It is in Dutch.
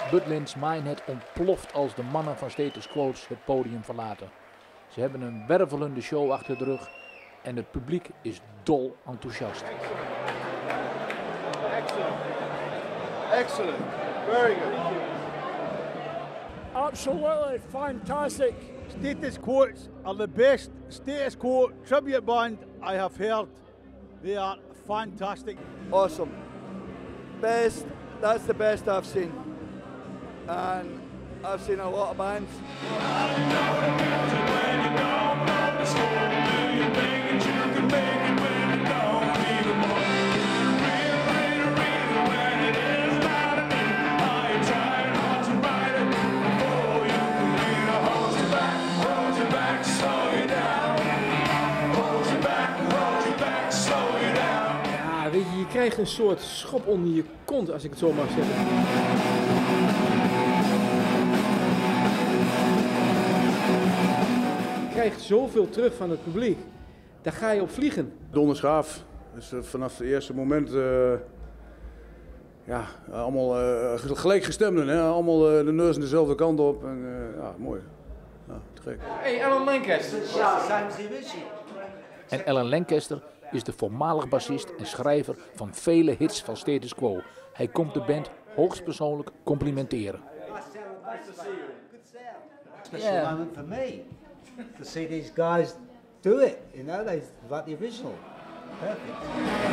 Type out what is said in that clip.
Butlins Minehead ontploft als de mannen van Status Quo het podium verlaten. Ze hebben een wervelende show achter de rug en het publiek is dol enthousiast. Excellent. Excellent. Very good. Absolutely fantastic. Status Quo are the best Status Quo tribute band I have heard. They are fantastic. Awesome. Best. That's the best I've seen. And I've seen a lot of bands. Je krijgt een soort schop onder je kont, als ik het zo mag zeggen. Je krijgt zoveel terug van het publiek, daar ga je op vliegen. Donders gaaf. Dus vanaf het eerste moment, ja, allemaal gelijkgestemden, hè? Allemaal de neus aan dezelfde kant op. En, ja, mooi. Ja, te gek. Hey, Alan Lancaster. En Alan Lancaster is de voormalig bassist en schrijver van vele hits van Status Quo. Hij komt de band hoogstpersoonlijk complimenteren. Special moment for me to see these guys do it. You know, they've like the original. Perfect.